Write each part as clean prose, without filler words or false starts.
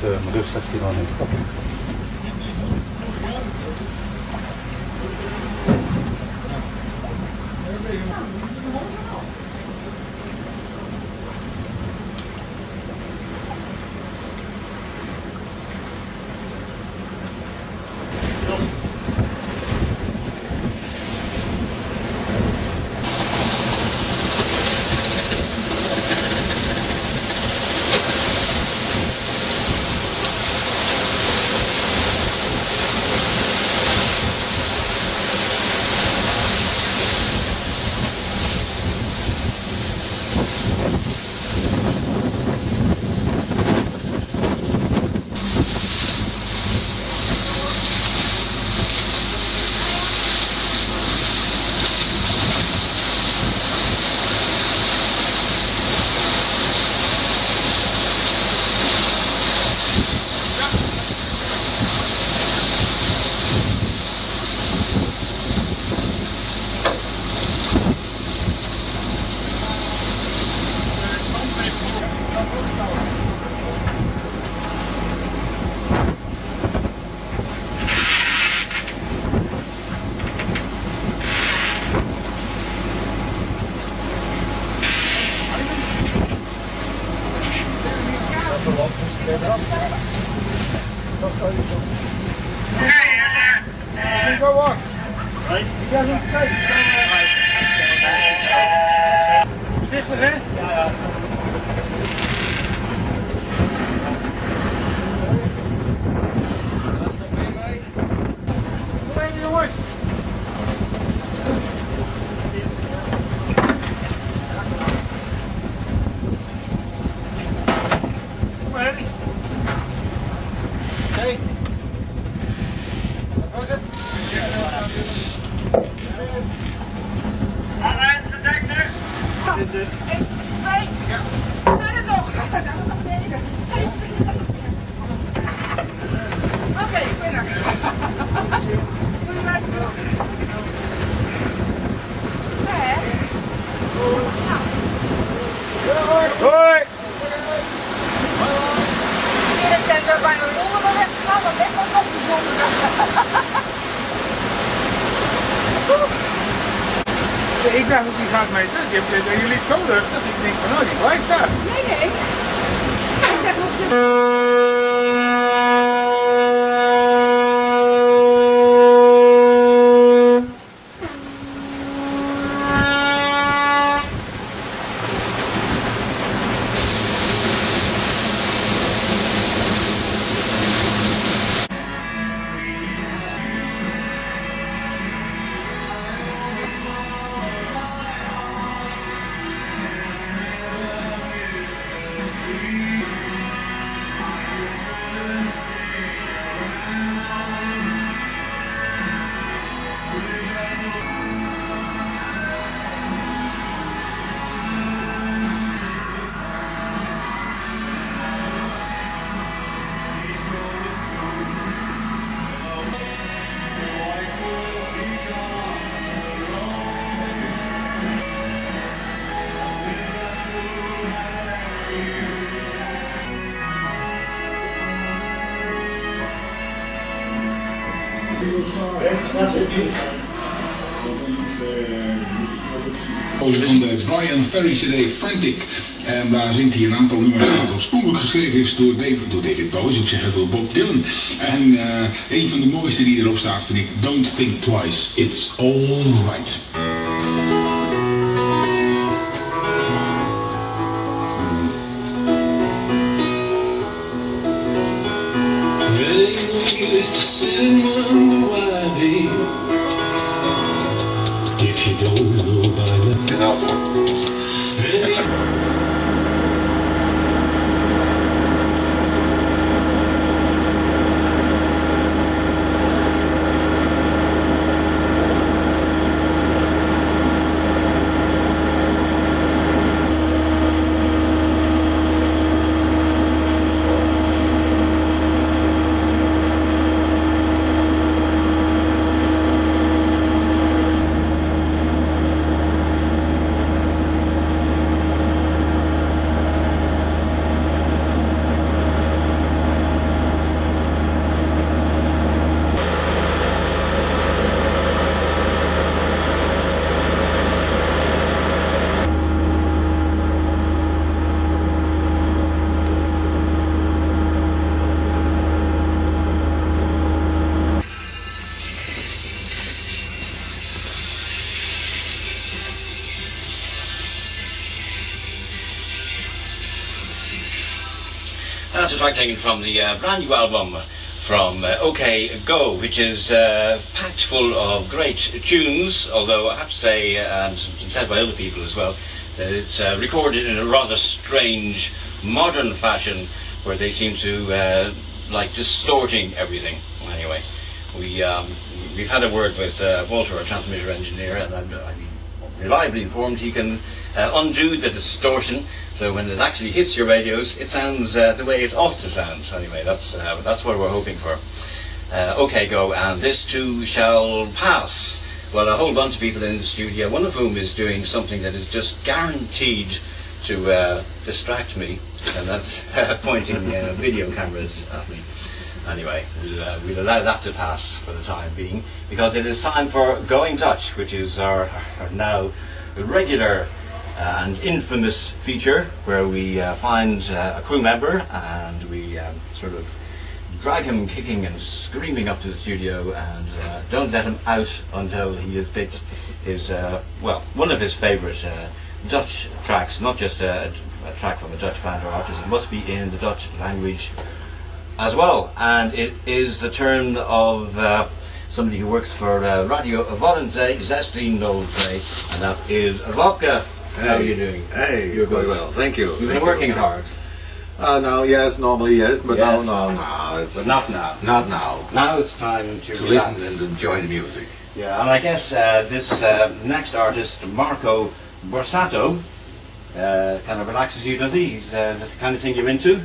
mijn rugzak hier nog niet. Go on. Right. You guys want to take? Voorzichtig, hè? Ja. Kom even, jongens. Kom maar, Henny. Oké. Wat was het? Alright, detective. Dit is het. 1, 2. Ja. Ga er nog. Oké, ik ben er. Moet je luisteren. Hè? Hoi. Ik ben bijna zonder me weggegaan, maar net was nog bijzonder. Ik dacht dat die gaat meten. Je liep zo rustig. Ik denk van, nou, die blijft daar. Nee. Ik zeg nog zo. Van de Brian Ferry CD Frantic. En daar zingt hij een aantal nummers dat oorspronkelijk geschreven is door David Bowie, ik zeg het door Bob Dylan. En een van de mooiste die erop staat vind ik Don't Think Twice, It's All Right. that's a track taken from the brand new album from OK Go, which is packed full of great tunes, although I have to say, and said by other people as well, that it's recorded in a rather strange modern fashion where they seem to like distorting everything. Anyway, we've had a word with Walter, our transmitter engineer, and I'm reliably informed he can undo the distortion, so when it actually hits your radios it sounds the way it ought to sound. Anyway, that's what we're hoping for. OK Go, and This Too Shall Pass. Well, a whole bunch of people in the studio, one of whom is doing something that is just guaranteed to distract me, and that's pointing video cameras at me. Anyway, we'll allow that to pass for the time being, because it is time for Going Dutch, which is our now regular and infamous feature, where we find a crew member and we sort of drag him kicking and screaming up to the studio, and don't let him out until he has picked his, well, one of his favourite Dutch tracks, not just a track from a Dutch band or artist. It must be in the Dutch language as well, and it is the turn of somebody who works for Radio Volente, 1603, and that is Wopke. How are you doing? Hey, you're very well, thank you. You've been working hard. No, yes, normally yes, but yes. no, it's but not now. Not now. Now it's time to listen and enjoy the music. Yeah, and I guess this next artist, Marco Borsato, kind of relaxes you, does he? He's the kind of thing you're into?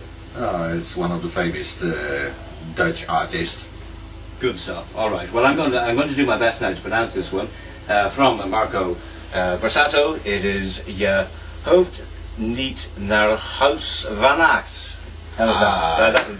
It's one of the famous Dutch artists. Good stuff. All right. Well, I'm going to do my best now to pronounce this one from Marco Borsato. It is Je hoeft niet naar huis vannacht. How's that? That'll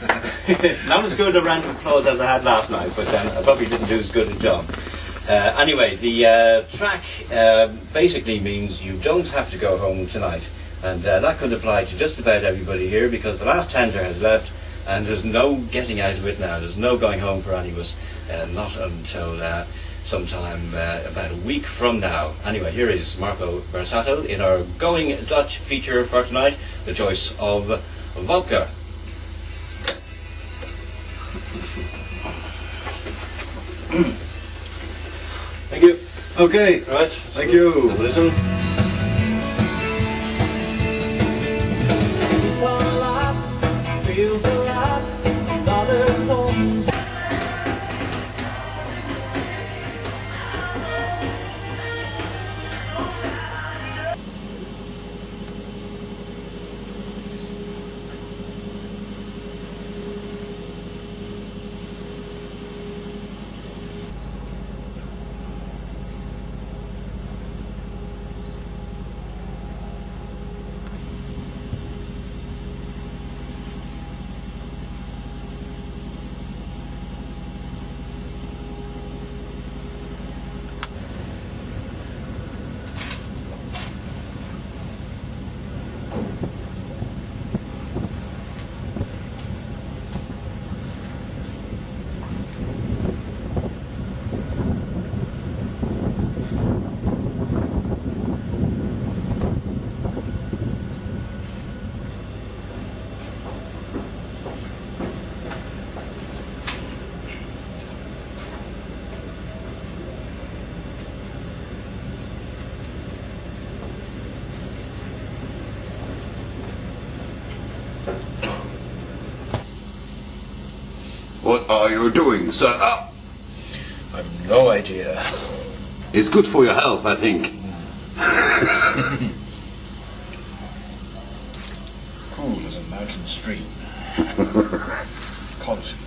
do. Not as good a round of applause as I had last night, but I probably didn't do as good a job. Anyway, the track basically means you don't have to go home tonight. And that could apply to just about everybody here, because the last tender has left and there's no getting out of it now. There's no going home for any of us, not until sometime about a week from now. Anyway, here is Marco Borsato in our Going Dutch feature for tonight, the choice of Wopke. Thank you. Okay. Right. Thank you. Listen. Feel the light, not alone. What are you doing, sir? I've no idea. It's good for your health, I think. Cool as a mountain stream. Constant.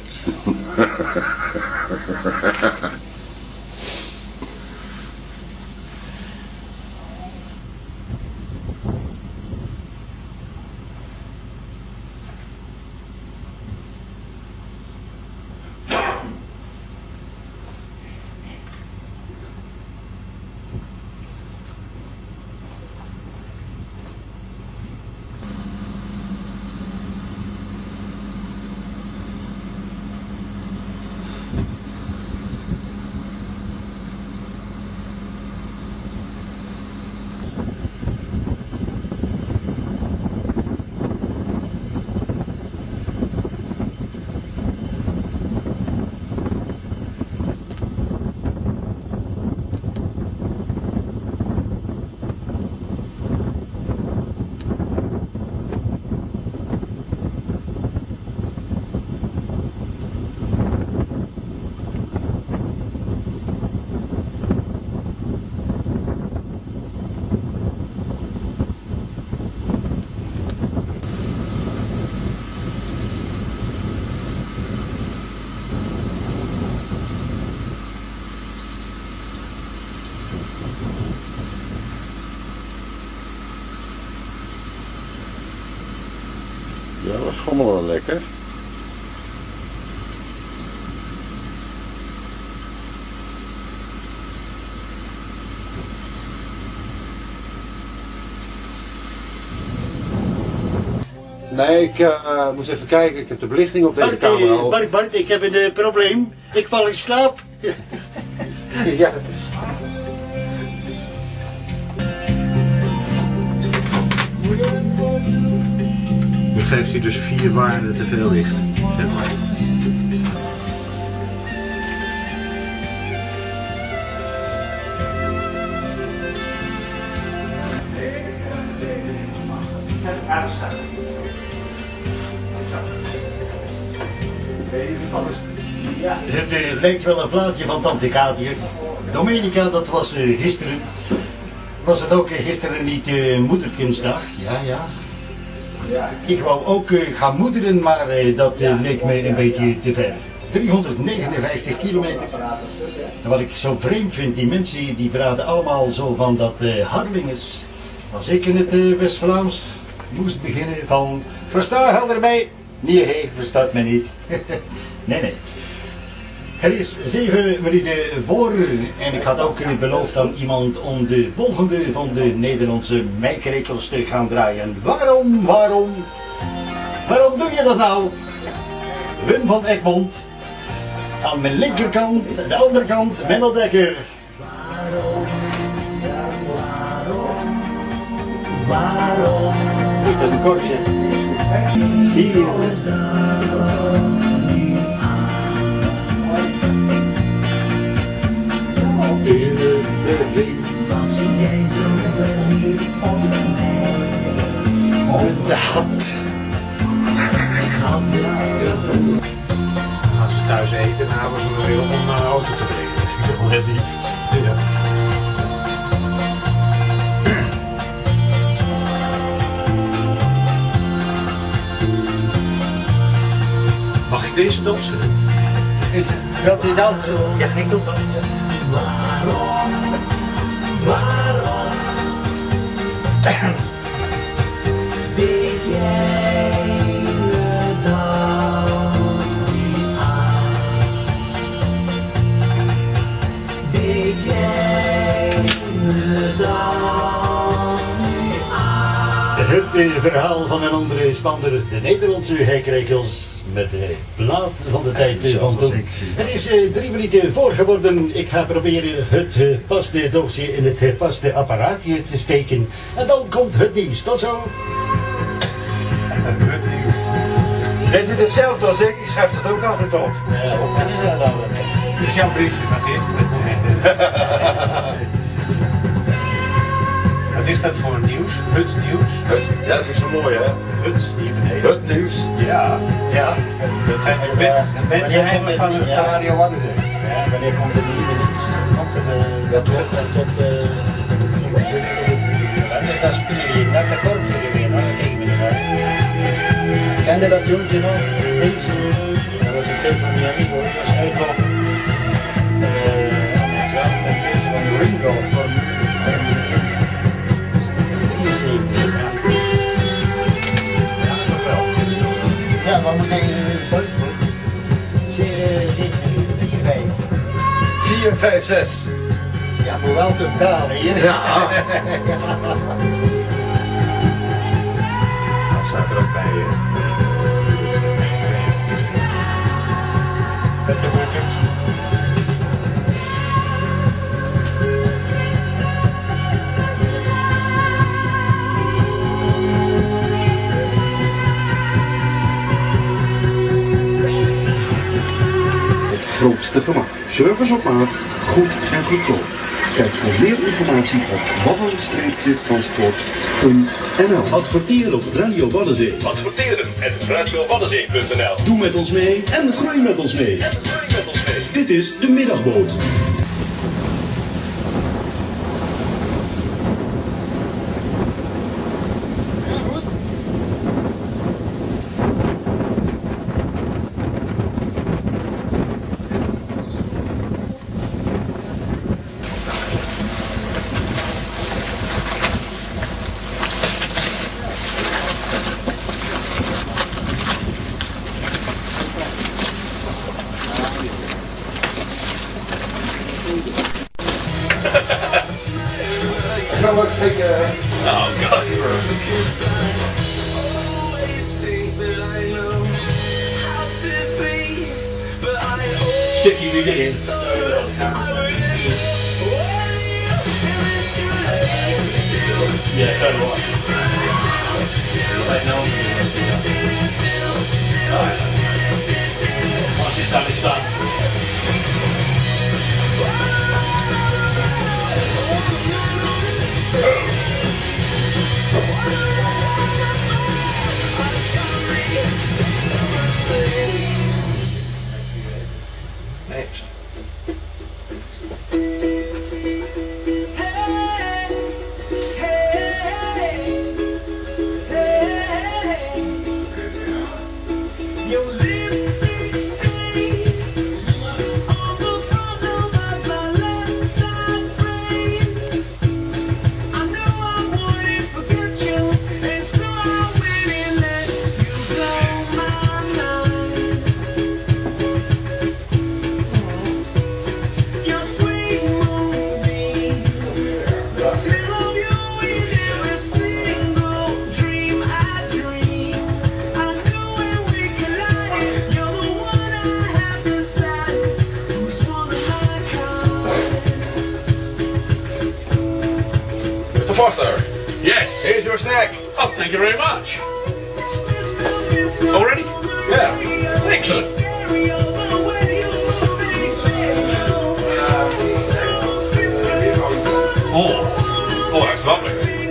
Ja, dat schommelen wel lekker. Nee, ik moest even kijken. Ik heb de belichting op deze camera. Bart, ik heb een probleem. Ik val in slaap. Ja. Nu geeft hij dus 4 waarden te veel licht. Zeg maar. Ja, het lijkt wel een plaatje van Tante Kaatje. Domenica, dat was gisteren. Was het ook gisteren niet moederkunstdag? Ja. Ik wou ook gaan moederen, maar dat leek me een beetje te ver. 359 kilometer. En wat ik zo vreemd vind, die mensen die praten allemaal zo van dat Harlingers. Als ik in het West-Vlaams moest beginnen van, versta helder mij? Nee, verstaat mij niet. Nee. Het is 7 minuten voor en ik had ook beloofd aan iemand om de volgende van de Nederlandse mijkrekels te gaan draaien. Waarom doe je dat nou? Wim van Egmond. Aan mijn linkerkant, de andere kant, Menno Dekker. Waarom? Dat is een kortje. Zie je? In het begin was jij zo verliefd op mij. Omdat ik had het gevoel. Als ze thuis eten, dan hebben ze weer om naar de auto te brengen. Dat vind ik toch wel heel lief. Ja. Mag ik deze dansen? Wilt u dansen? Ja, ik wil dansen. Waarom? Weet jij me dan niet aan? Weet jij me dan niet aan? Het verhaal van een andere spander, de Nederlandse hekrekels. Met de plaat van de tijd van toen. Het is 3 minuten voor geworden. Ik ga proberen het gepaste doosje in het gepaste apparaatje te steken. En dan komt het nieuws. Tot zo. Deed het hetzelfde als ik schrijf het ook altijd op. Ja, hoe kan je dat nou? Dit is jouw briefje van gisteren. Wat is dat voor nieuws? Het nieuws? Ja, dat vind ik zo mooi, hè? Hier beneden. Het nieuws. Ja. Dat zijn de bedgeheimen van het Radio Waddenzee. Ja, wanneer komt het nieuwe nieuws? Komt het dat wordt tot dan is dat spelen, net de kortste weer, dan kijken we eruit. Kende dat jongetje nog? Deze, dat was een tip van die amigo, dat was uitlog. Met deze van Ringo van 73. Ja, maar moet je buiten worden? 4, 5, 6. Ja, maar wel totaal hier. Ja. Dat staat er ook bij. Met de buttons. Grootste gemak. Service op maat, goed en goedkoop. Kijk voor meer informatie op wadden-transport.nl. Adverteren op Radio Waddenzee. Adverteren@radiowaddenzee.nl. Doe met ons mee en groei met ons mee. Dit is de Middagboot. Oh God. Sticky we get in. Yeah, turn right. Once it's done, it's done. Next. Foster. Yes. Here's your snack. Oh, thank you very much. Already? Yeah. Excellent. Oh, that's lovely.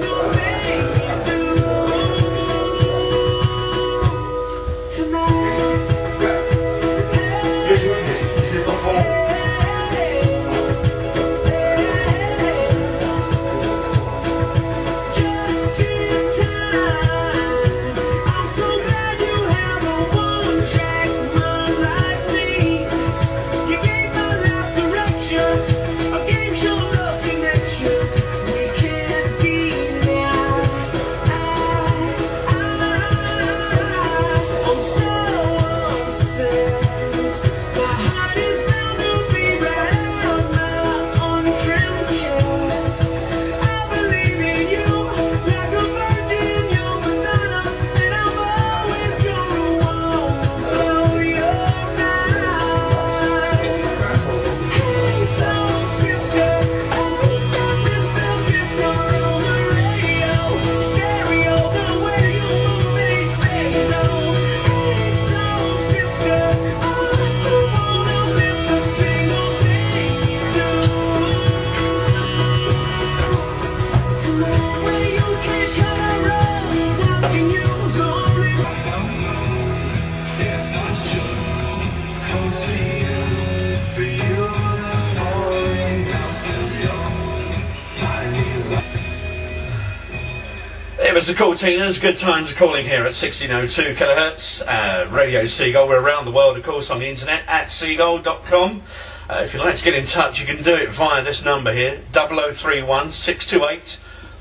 It was the Cortinas, good times calling here at 1602 kilohertz, Radio Seagull. We're around the world, of course, on the internet at seagull.com. If you'd like to get in touch, you can do it via this number here, 0031 628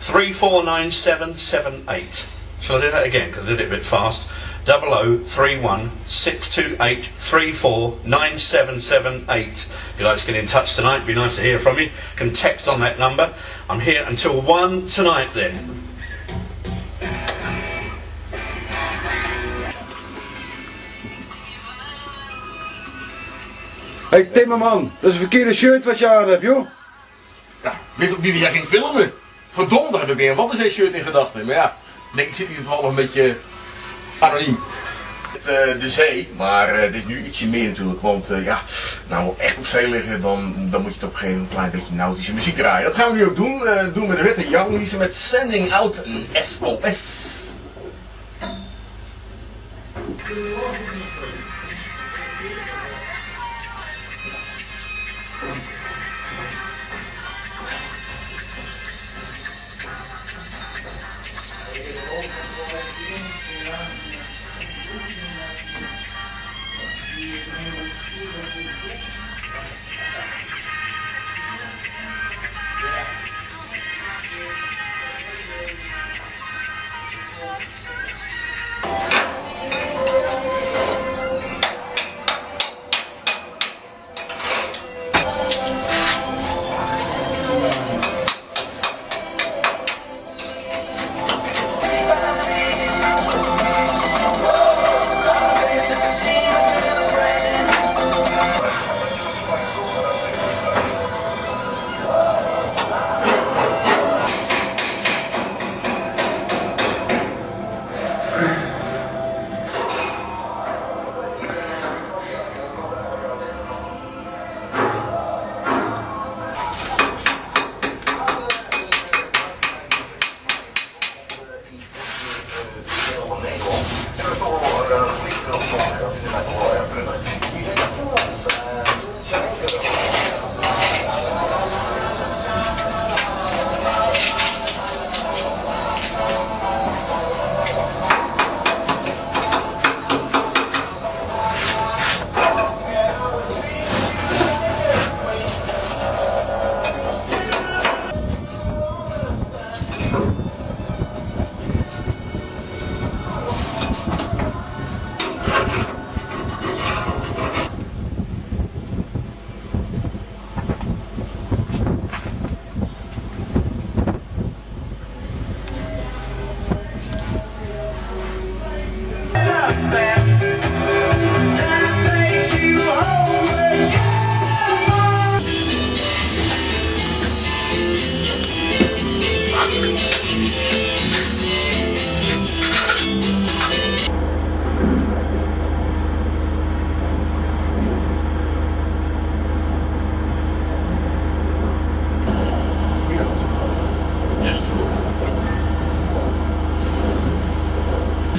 349778. Shall I do that again, because I did it a bit fast? 0031 628 349778. If you'd like to get in touch tonight, it'd be nice to hear from you. You can text on that number. I'm here until 1 tonight then. Hey Timmerman, dat is een verkeerde shirt wat je aan hebt, joh. Ja, wist ook niet dat jij ging filmen. Verdomd, daar heb ik weer een Waddenzee shirt in gedachten. Maar ja, ik denk, ik zit hier toevallig een beetje anoniem. De zee, maar het is nu ietsje meer natuurlijk, want ja, nou echt op zee liggen, dan moet je toch op een gegeven moment een klein beetje nautische muziek draaien. Dat gaan we nu ook doen, doen met Red & Young, die is met Sending Out een SOS.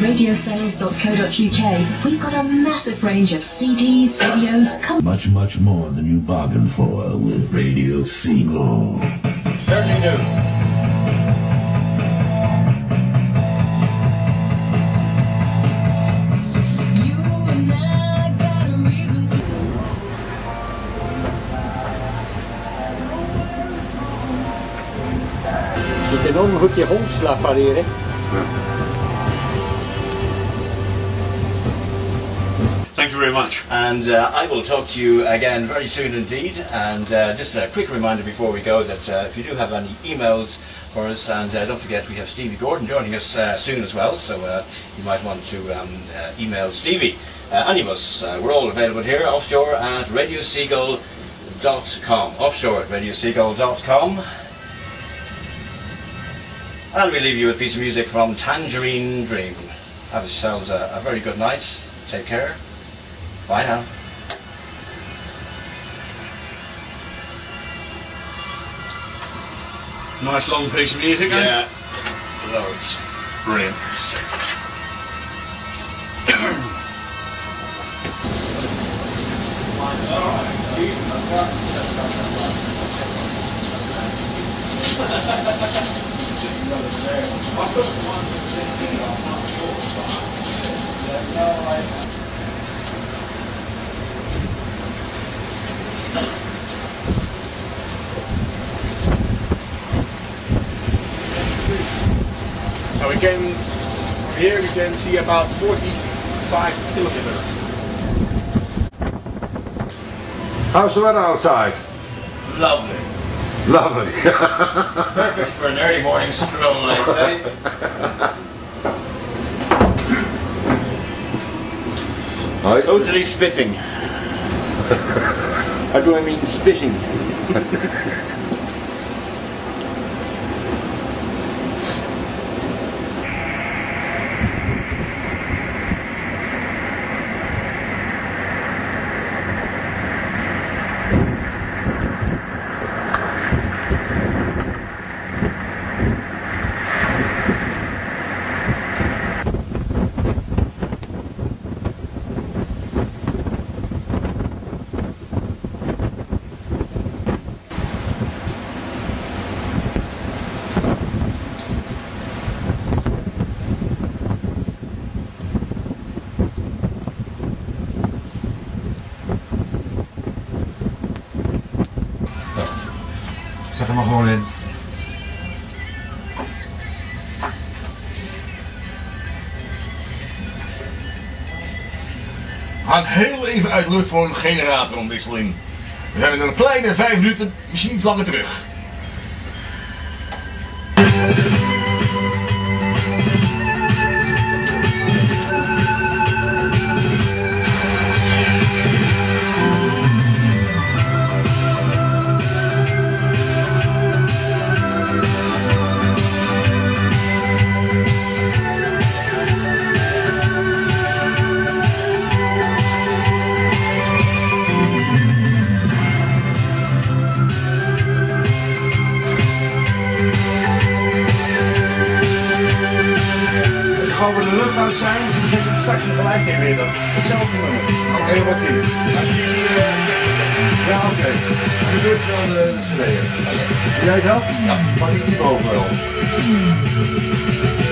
radiosales.co.uk, we've got a massive range of CDs, videos, much more than you bargained for with Radio Seagull. Certainly do. Zit enorm goed je grondslag pareren. Thank you very much. And I will talk to you again very soon indeed. And just a quick reminder before we go that if you do have any emails for us, and don't forget we have Stevie Gordon joining us soon as well, so you might want to email Stevie. Any of us, we're all available here offshore at radioseagull.com. Offshore at radioseagull.com. And we leave you with a piece of music from Tangerine Dream. Have yourselves a very good night. Take care. Bye now. Nice long piece of music, eh? Yeah. Loads. Brilliant. So we can, from here we can see about 45 kilometers. How's the weather outside? Lovely. Lovely. Perfect for an early morning stroll, I'd say. Totally spiffing. How do I mean spitting? Zet hem maar gewoon in. We gaan heel even uit lucht voor een generatoronwisseling. We zijn in een kleine 5 minuten, misschien iets langer terug. Als we de lucht uit zijn, dan zet je het straks gelijk in weer. Hetzelfde nummer. Oké, wat die. Ja, oké. Dan doe ik wel de cd even. Doe jij dat? Ja. Mag ik die boven wel?